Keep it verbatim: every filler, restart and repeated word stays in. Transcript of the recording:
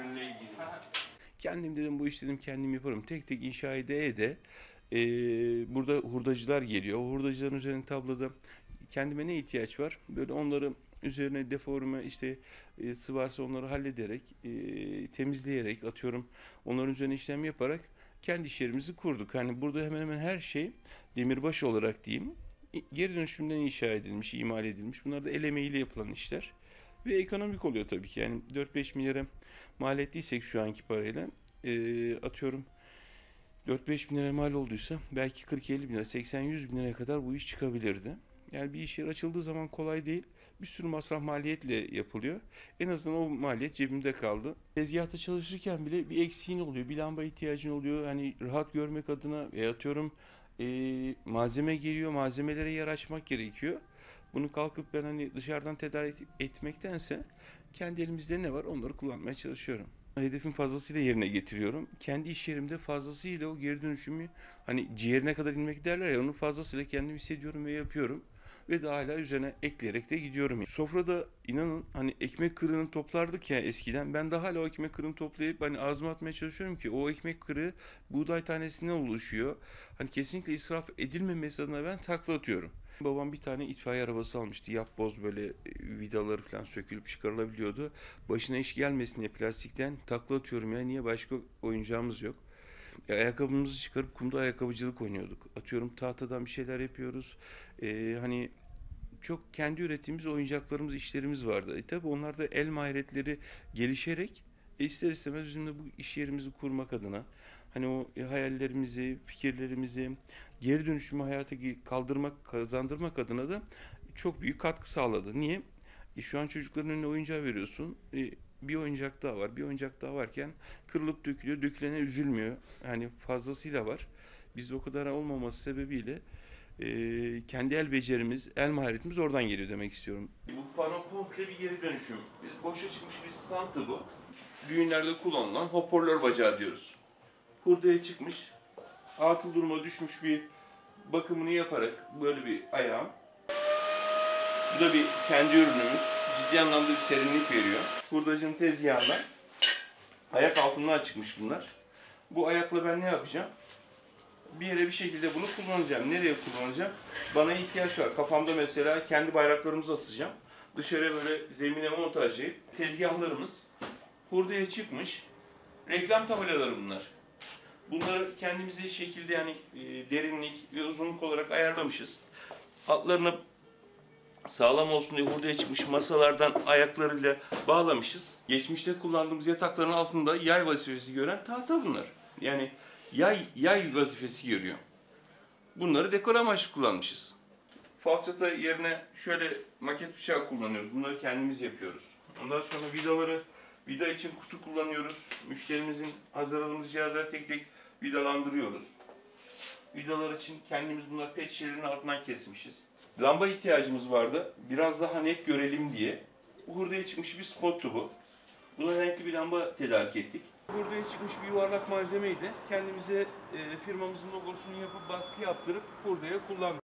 ürünle ilgili. Kendim dedim bu işi dedim kendim yaparım. Tek tek inşa ede ede e, burada hurdacılar geliyor. O hurdacıların üzerine tabloda kendime ne ihtiyaç var? Böyle onları üzerine deforme işte e, sıvarsa onları hallederek, e, temizleyerek atıyorum. Onların üzerine işlem yaparak kendi iş yerimizi kurduk. Hani burada hemen hemen her şey demirbaş olarak diyeyim. Geri dönüşümden inşa edilmiş, imal edilmiş. Bunlar da el emeğiyle yapılan işler. Ve ekonomik oluyor tabii ki. Yani dört beş milyara mal ettiysek şu anki parayla e, atıyorum dört beş bin lira mal olduysa belki kırk elli bin lira, seksen yüz bin liraya kadar bu iş çıkabilirdi. Yani bir iş yeri açıldığı zaman kolay değil. Bir sürü masraf maliyetle yapılıyor. En azından o maliyet cebimde kaldı. Tezgahta çalışırken bile bir eksiğin oluyor. Bir lamba ihtiyacın oluyor. Hani rahat görmek adına ve atıyorum e, malzeme geliyor. Malzemelere yer açmak gerekiyor. Bunu kalkıp ben hani dışarıdan tedarik etmektense kendi elimizde ne var onları kullanmaya çalışıyorum. Hedefin fazlasıyla yerine getiriyorum. Kendi iş yerimde fazlasıyla o geri dönüşümü hani ciğerine kadar inmek derler ya onun fazlasıyla kendim hissediyorum ve yapıyorum. Ve de hala üzerine ekleyerek de gidiyorum. Sofrada inanın hani ekmek kırığını toplardık ya eskiden. Ben de hala o ekmek kırığını toplayıp hani ağzıma atmaya çalışıyorum ki o ekmek kırığı buğday tanesinden oluşuyor. Hani kesinlikle israf edilmemesi adına ben takla atıyorum. Babam bir tane itfaiye arabası almıştı. Yapboz böyle e, vidaları falan sökülüp çıkarılabiliyordu. Başına iş gelmesin diye plastikten takla atıyorum ya. Niye başka oyuncağımız yok? E, ayakkabımızı çıkarıp kumda ayakkabıcılık oynuyorduk. Atıyorum tahtadan bir şeyler yapıyoruz. E, hani çok kendi ürettiğimiz oyuncaklarımız, işlerimiz vardı. E tabi onlar da el maharetleri gelişerek e ister istemez bizim de bu iş yerimizi kurmak adına hani o e, hayallerimizi, fikirlerimizi geri dönüşümü hayata kaldırmak, kazandırmak adına da çok büyük katkı sağladı. Niye? E şu an çocukların önüne oyuncağı veriyorsun. E, bir oyuncak daha var. Bir oyuncak daha varken kırılıp dökülüyor. Dökülene üzülmüyor. Yani fazlasıyla var. Bizde o kadar olmaması sebebiyle e, kendi el becerimiz, el maharetimiz oradan geliyor demek istiyorum. Bu pano komple bir geri dönüşüm. Biz boşa çıkmış bir standı bu. Düğünlerde kullanılan hoparlör bacağı diyoruz. Hurdaya çıkmış, atıl duruma düşmüş bir bakımını yaparak böyle bir ayağım. Bu da bir kendi ürünümüz. Ciddi anlamda bir serinlik veriyor. Hurdacının tezgahından ayak altından çıkmış bunlar. Bu ayakla ben ne yapacağım? Bir yere bir şekilde bunu kullanacağım. Nereye kullanacağım? Bana ihtiyaç var. Kafamda mesela kendi bayraklarımızı asacağım. Dışarıya böyle zemine montajlayıp tezgahlarımız hurdaya çıkmış. Reklam tabelaları bunlar. Bunları kendimize şekilde yani e, derinlik ve uzunluk olarak ayarlamışız. Altlarına sağlam olsun diye hurdaya çıkmış masalardan ayaklarıyla bağlamışız. Geçmişte kullandığımız yatakların altında yay vazifesi gören tahta bunlar. Yani yay yay vazifesi görüyor. Bunları dekor amaçlı kullanmışız. Falçata yerine şöyle maket bıçağı kullanıyoruz. Bunları kendimiz yapıyoruz. Ondan sonra vidaları, vida için kutu kullanıyoruz. Müşterimizin hazırladığımız cihazları tek tek vidalandırıyoruz. Vidalar için kendimiz bunlar pet şişelerin altından kesmişiz. Lamba ihtiyacımız vardı. Biraz daha net görelim diye. Hurdaya çıkmış bir spottu bu. Buna renkli bir lamba tedarik ettik. Hurdaya çıkmış bir yuvarlak malzemeydi. Kendimize e, firmamızın logosunu yapıp baskı yaptırıp hurdaya kullandık.